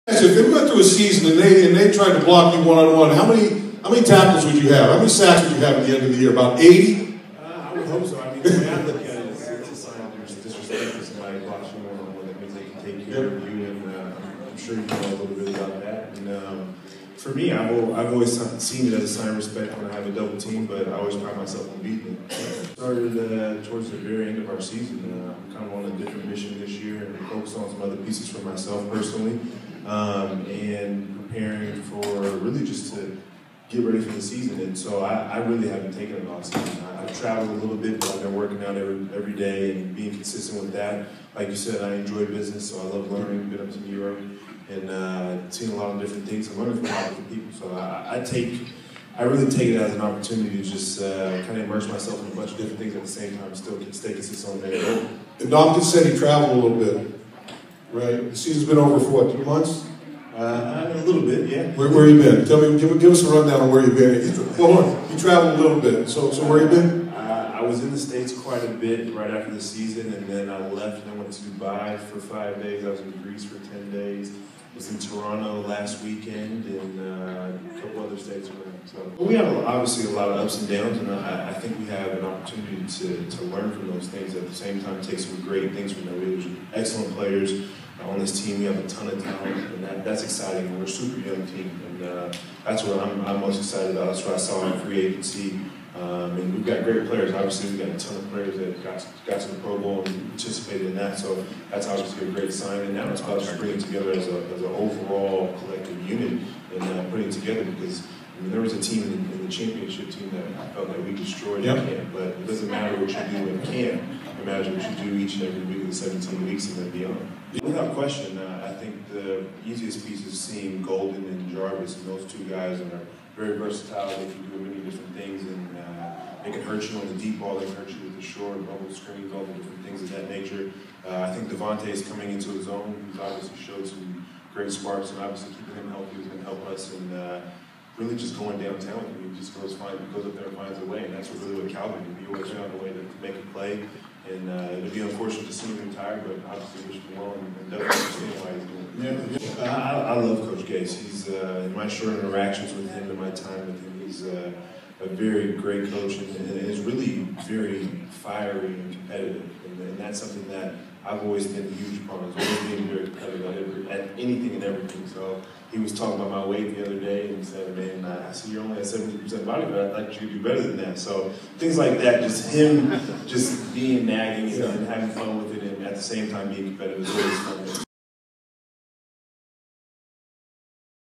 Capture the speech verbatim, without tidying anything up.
So if they went through a season and they and they tried to block you one on one, how many how many tackles would you have? How many sacks would you have at the end of the year? About eighty? Uh, I would hope so. I mean, the way I look at it is it's a sign of disrespect for somebody blocks you one on one. That means they can take care of you, and uh, I'm sure you know a little bit about that. And um, for me, I've I've always seen it as a sign of respect when I have a double team, but I always pride myself on beating it. Started uh, towards the very end of our season. Uh, I'm kind of on a different mission this year and focused on some other pieces for myself personally. Um, and preparing for really just to get ready for the season. And so I, I really haven't taken an off season. I, I've traveled a little bit, but I've been working out every every day and being consistent with that. Like you said, I enjoy business, so I love learning. Been up to New York and uh, seen a lot of different things and learning from a lot of different people. So I, I take, I really take it as an opportunity to just uh, kind of immerse myself in a bunch of different things at the same time, still stay consistent on that. And Dom just said he traveled a little bit. Right. The season's been over for what, two months? Uh, a little bit, yeah. Where where you been? Tell me, give, give us a rundown on where you've been. Well, you traveled a little bit. So so where you been? Uh, I was in the States quite a bit right after the season, and then I left and I went to Dubai for five days. I was in Greece for ten days. I was in Toronto last weekend, and uh, a couple other states around. So we have obviously a lot of ups and downs, and I, I think we have an opportunity to, to learn from those things. At the same time, take some great things from them. We have excellent players on this team. We have a ton of talent, and that, that's exciting. We're a super young team, and uh, that's what I'm, I'm most excited about. That's what I saw in free agency. Um, and we've got great players. Obviously, we've got a ton of players that got, got to the Pro Bowl and participated in that, so that's obviously a great sign. And now it's about just bringing together as, a, as an overall collective unit and uh, putting it together, because I mean, there was a team in, in the championship team that I felt like we destroyed yep. in camp, but it doesn't matter what you do in camp. It matters what you do each and every week of the seventeen weeks and then beyond. Without question, uh, I think the easiest piece is seeing Golden and Jarvis, and those two guys are very versatile. They can do many different things, and uh, they can hurt you on the deep ball, they can hurt you with the short, bubble screens, all the different things of that nature. Uh, I think Devontae is coming into his own. He's obviously showed some great sparks, and obviously keeping him healthy is going to help us. And uh, really just going downtown. I mean, he just goes find, he goes up there and finds a way, and that's what really what Calvin did. He always found a way to, to make a play. And uh, it'd be unfortunate to see him retire, but obviously wish him well and, and doesn't understand why he's doing it. Yeah, yeah. I, I love Coach Gase. He's uh, in my short interactions with him and my time with him, he's uh, a very great coach, and, and is really very fiery and competitive. And, and that's something that I've always been huge upon, is always being very competitive at anything and everything. So he was talking about my weight the other day, and he said, man, I see you're only at seventy percent body fat. I'd like you to do better than that. So things like that, just him just being nagging and, and having fun with it, and at the same time being competitive is always fun.